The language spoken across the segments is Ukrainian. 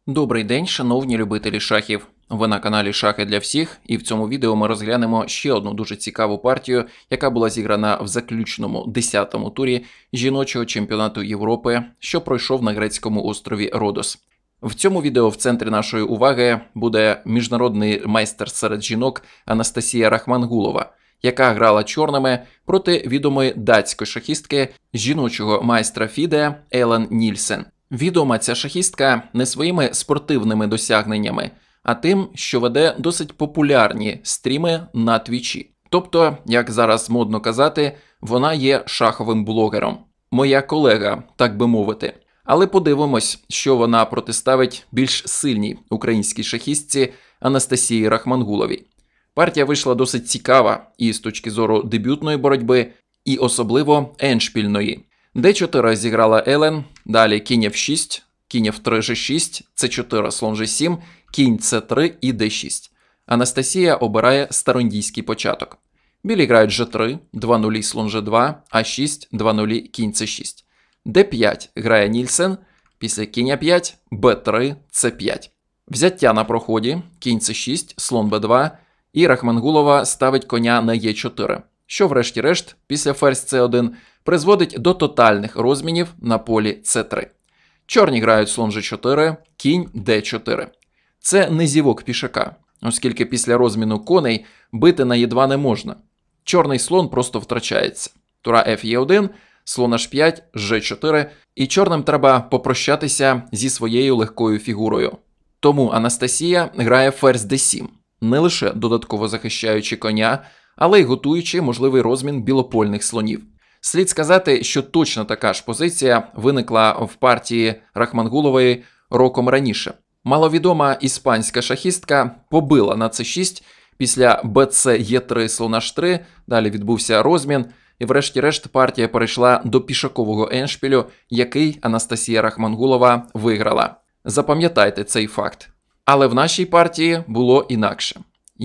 Добрий день, шановні любителі шахів. Ви на каналі Шахи для всіх, і в цьому відео ми розглянемо ще одну дуже цікаву партію, яка була зіграна в заключному 10-му турі жіночого чемпіонату Європи, що пройшов на грецькому острові Родос. В цьому відео в центрі нашої уваги буде міжнародний майстер серед жінок Анастасія Рахмангулова, яка грала чорними проти відомої датської шахістки жіночого майстра ФІДЕ Елен Нільсен. Відома ця шахістка не своїми спортивними досягненнями, а тим, що веде досить популярні стріми на Твічі. Тобто, як зараз модно казати, вона є шаховим блогером. Моя колега, так би мовити. Але подивимось, що вона протиставить більш сильній українській шахістці Анастасії Рахмангуловій. Партія вийшла досить цікава і з точки зору дебютної боротьби, і особливо ендшпільної. d4 зіграла Елен, далі кінь f6, кінь f3, g6, c4, слон g7, кінь c3 і d6. Анастасія обирає староіндійський початок. Білі грають g3, 2-0, слон g2, a6, 2-0, кінь c6. d5 грає Нільсен, після кінь a5, b3, c5. Взяття на проході, кінь c6, слон b2, і Рахмангулова ставить коня на e4, що врешті-решт, після ферзь c1, призводить до тотальних розмінів на полі c3. Чорні грають слон g4, кінь d4. Це не зівок пішака, оскільки після розміну коней бити на e2 не можна. Чорний слон просто втрачається. Тура f e1, слон h5, g4, і чорним треба попрощатися зі своєю легкою фігурою. Тому Анастасія грає ферзь d7, не лише додатково захищаючи коня, але й готуючи можливий розмін білопольних слонів. Слід сказати, що точно така ж позиція виникла в партії Рахмангулової роком раніше. Маловідома іспанська шахістка побила на c6, після bc e3 слон h3, далі відбувся розмін, і врешті-решт партія перейшла до пішакового ендшпілю, який Анастасія Рахмангулова виграла. Запам'ятайте цей факт. Але в нашій партії було інакше.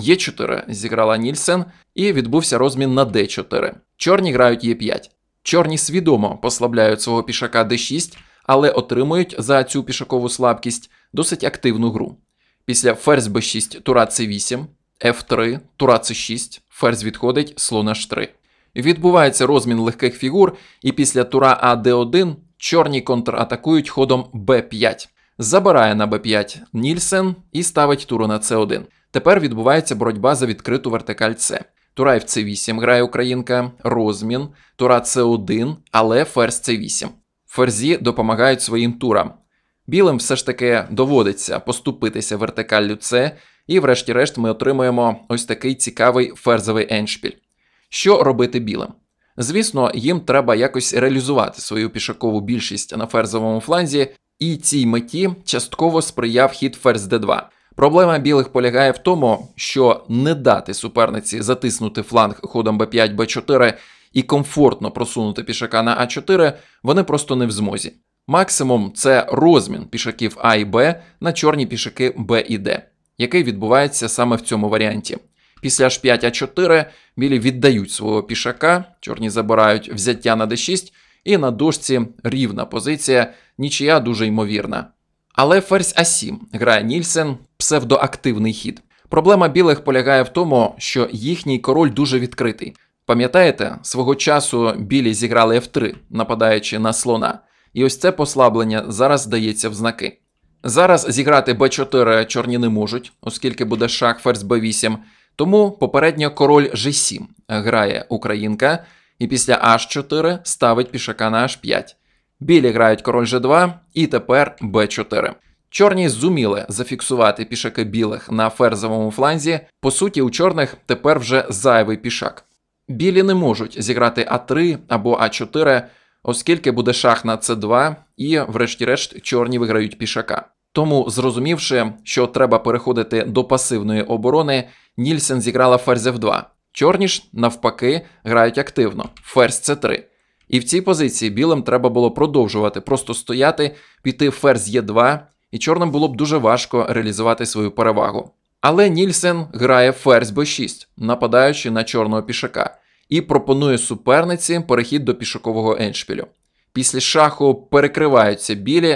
Е4 зіграла Нільсен і відбувся розмін на d4. Чорні грають Е5. Чорні свідомо послабляють свого пішака d6, але отримують за цю пішакову слабкість досить активну гру. Після ферзь b6, тура c8, f3, тура c6, ферзь відходить, слон h3. Відбувається розмін легких фігур, і після тура а d1 чорні контратакують ходом b5. Забирає на b5 Нільсен і ставить туру на c1. Тепер відбувається боротьба за відкриту вертикаль С. Тура в c8 грає українка, розмін, тура c1, але ферзь c8. Ферзі допомагають своїм турам. Білим все ж таки доводиться поступитися вертикаллю С, і врешті-решт ми отримуємо ось такий цікавий ферзовий ендшпіль. Що робити білим? Звісно, їм треба якось реалізувати свою пішакову більшість на ферзовому фланзі, і цій меті частково сприяв хід ферзь d2. Проблема білих полягає в тому, що не дати суперниці затиснути фланг ходом b5, b4 і комфортно просунути пішака на a4 вони просто не в змозі. Максимум – це розмін пішаків А і Б на чорні пішаки Б і Д, який відбувається саме в цьому варіанті. Після h5, a4 білі віддають свого пішака, чорні забирають взяття на d6, і на дошці рівна позиція, нічия дуже ймовірна. Але ферзь а7 грає Нільсен, псевдоактивний хід. Проблема білих полягає в тому, що їхній король дуже відкритий. Пам'ятаєте, свого часу білі зіграли f3, нападаючи на слона. І ось це послаблення зараз дається в знаки. Зараз зіграти b4 чорні не можуть, оскільки буде шах ферзь b8, тому попередньо король g7 грає українка, і після h4 ставить пішака на h5. Білі грають король g2 і тепер b4. Чорні зуміли зафіксувати пішаки білих на ферзовому фланзі, по суті у чорних тепер вже зайвий пішак. Білі не можуть зіграти а3 або а4, оскільки буде шах на c2 і врешті-решт чорні виграють пішака. Тому, зрозумівши, що треба переходити до пасивної оборони, Нільсен зіграла ферзь f2. Чорні ж, навпаки, грають активно – ферзь c3. І в цій позиції білим треба було продовжувати просто стояти, піти ферзь Е2, і чорним було б дуже важко реалізувати свою перевагу. Але Нільсен грає ферзь b6, нападаючи на чорного пішака, і пропонує суперниці перехід до пішакового ендшпілю. Після шаху перекриваються білі,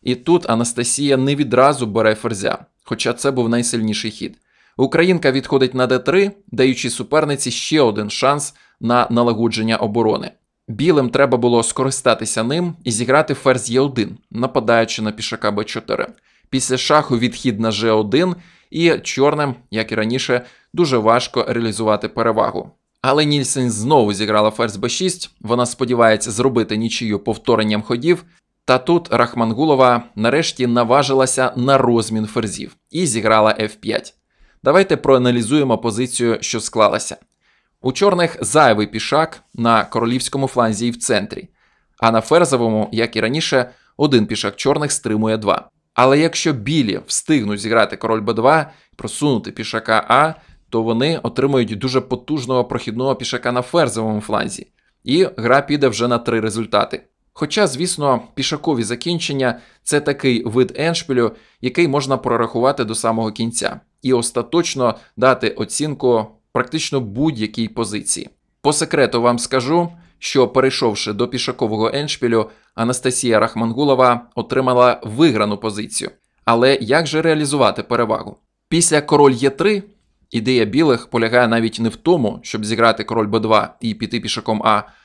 І тут Анастасія не відразу бере ферзя, хоча це був найсильніший хід. Українка відходить на d3, даючи суперниці ще один шанс на налагодження оборони. Білим треба було скористатися ним і зіграти ферзь Е1, нападаючи на пішака Б4. Після шаху відхід на Ж1, і чорним, як і раніше, дуже важко реалізувати перевагу. Але Нільсен знову зіграла ферзь Б6, вона сподівається зробити нічию повторенням ходів, та тут Рахмангулова нарешті наважилася на розмін ферзів і зіграла F5. Давайте проаналізуємо позицію, що склалася. У чорних зайвий пішак на королівському фланзі і в центрі, а на ферзовому, як і раніше, один пішак чорних стримує 2. Але якщо білі встигнуть зіграти король Б2, просунути пішака А, то вони отримують дуже потужного прохідного пішака на ферзовому фланзі, і гра піде вже на 3 результати. Хоча, звісно, пішакові закінчення – це такий вид еншпілю, який можна прорахувати до самого кінця, і остаточно дати оцінку практично будь-якій позиції. По секрету вам скажу, що перейшовши до пішакового еншпілю, Анастасія Рахмангулова отримала виграну позицію. Але як же реалізувати перевагу? Після король Е3 ідея білих полягає навіть не в тому, щоб зіграти король Б2 і піти пішаком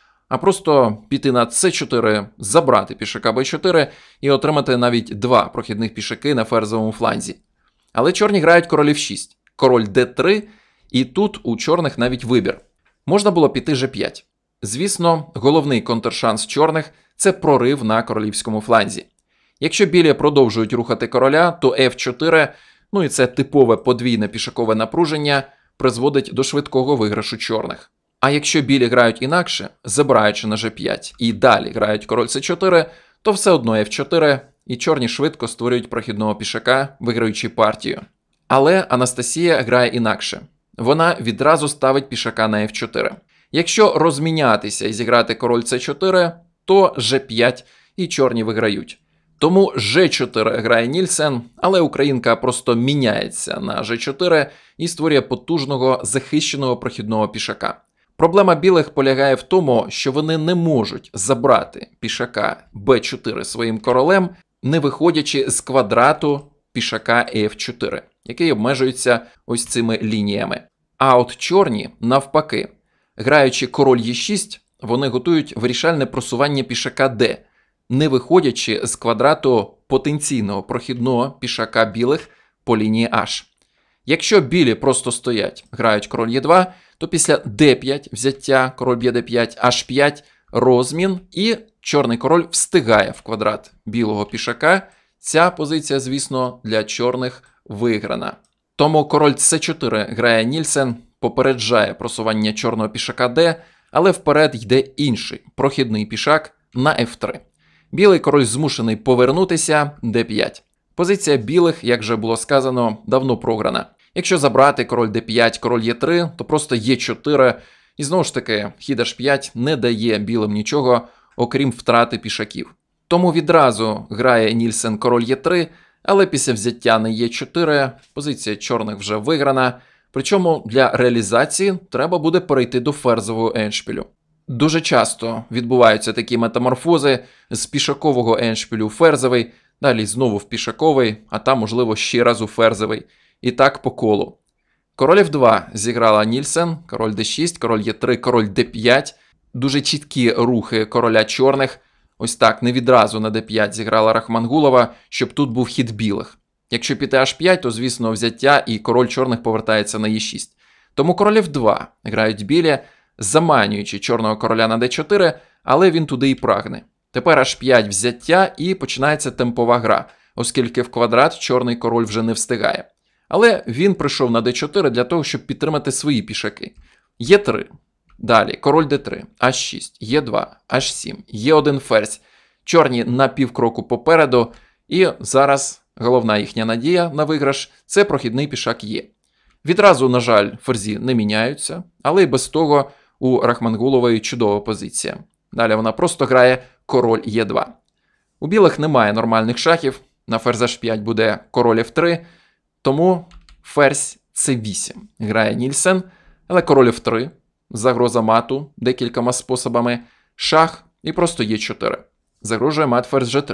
а просто піти на С4, забрати пішака Б4 і отримати навіть 2 прохідних пішаки на ферзовому фланзі. Але чорні грають король F6, король Д3, і тут у чорних навіть вибір. Можна було піти Ж5. Звісно, головний контршанс чорних – це прорив на королівському фланзі. Якщо білі продовжують рухати короля, то F4, ну і це типове подвійне пішакове напруження, призводить до швидкого виграшу чорних. А якщо білі грають інакше, забираючи на G5 і далі грають король С4, то все одно F4, і чорні швидко створюють прохідного пішака, виграючи партію. Але Анастасія грає інакше. Вона відразу ставить пішака на F4. Якщо розмінятися і зіграти король С4, то G5 і чорні виграють. Тому G4 грає Нільсен, але українка просто міняється на G4 і створює потужного захищеного прохідного пішака. Проблема білих полягає в тому, що вони не можуть забрати пішака Б4 своїм королем, не виходячи з квадрату пішака F4, який обмежується ось цими лініями. А от чорні, навпаки, граючи король Е6, вони готують вирішальне просування пішака Д, не виходячи з квадрату потенційного прохідного пішака білих по лінії H. Якщо білі просто стоять, грають король Е2, то після d5 взяття, король б'є d5, h5, розмін, і чорний король встигає в квадрат білого пішака. Ця позиція, звісно, для чорних виграна. Тому король С4 грає Нільсен, попереджає просування чорного пішака d, але вперед йде інший прохідний пішак на f3. Білий король змушений повернутися, d5. Позиція білих, як вже було сказано, давно програна. Якщо забрати король d5, король Е3, то просто Е4, і знову ж таки, хід H5 не дає білим нічого, окрім втрати пішаків. Тому відразу грає Нільсен король Е3, але після взяття на Е4 позиція чорних вже виграна, причому для реалізації треба буде перейти до ферзового еншпілю. Дуже часто відбуваються такі метаморфози з пішакового еншпілю у ферзовий, далі знову в пішаковий, а там, можливо, ще раз у ферзовий. І так по колу. Король F2 зіграла Нільсен, король d6, король Е3, король d5. Дуже чіткі рухи короля чорних. Ось так, не відразу на d5 зіграла Рахмангулова, щоб тут був хід білих. Якщо піти h5, то, звісно, взяття і король чорних повертається на Е6. Тому король F2 грають білі, заманюючи чорного короля на d4, але він туди і прагне. Тепер h5 взяття і починається темпова гра, оскільки в квадрат чорний король вже не встигає. Але він прийшов на d4 для того, щоб підтримати свої пішаки. Е3. Далі король d3, h6, Е2, h7, Е1 ферзь. Чорні на півкроку попереду. І зараз головна їхня надія на виграш – це прохідний пішак Е. Відразу, на жаль, ферзі не міняються, але й без того у Рахмангулової чудова позиція. Далі вона просто грає король Е2. У білих немає нормальних шахів, на ферзь h5 буде король F3, тому ферзь c8 грає Нільсен, але король F3, загроза мату декількома способами, шах і просто Е4. Загрожує мат ферзь G3.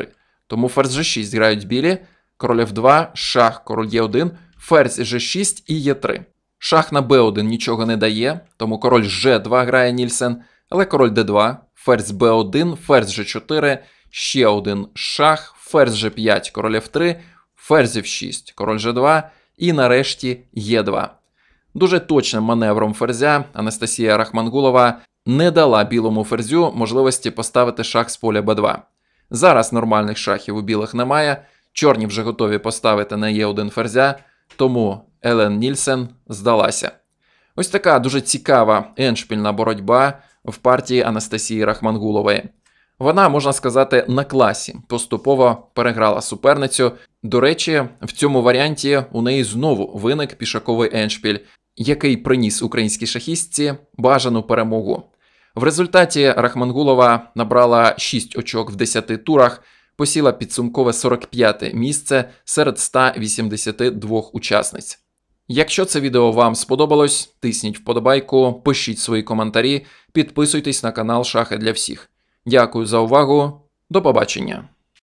Тому ферзь G6 грають білі, король F2, шах, король Е1, ферзь G6 і Е3. Шах на Б1 нічого не дає, тому король G2 грає Нільсен, але король D2, ферзь Б1, ферзь G4, ще один шах, ферзь G5, король F3, ферзь F6, король G2 і нарешті Е2. Дуже точним маневром ферзя Анастасія Рахмангулова не дала білому ферзю можливості поставити шах з поля Б2. Зараз нормальних шахів у білих немає, чорні вже готові поставити на Е1 ферзя, тому Елен Нільсен здалася. Ось така дуже цікава ендшпільна боротьба в партії Анастасії Рахмангулової. Вона, можна сказати, на класі поступово переграла суперницю. До речі, в цьому варіанті у неї знову виник пішаковий ендшпіль, який приніс українській шахістці бажану перемогу. В результаті Рахмангулова набрала 6 очок в 10 турах, посіла підсумкове 45-те місце серед 182 учасниць. Якщо це відео вам сподобалось, тисніть вподобайку, пишіть свої коментарі, підписуйтесь на канал Шахи для всіх. Дякую за увагу, до побачення!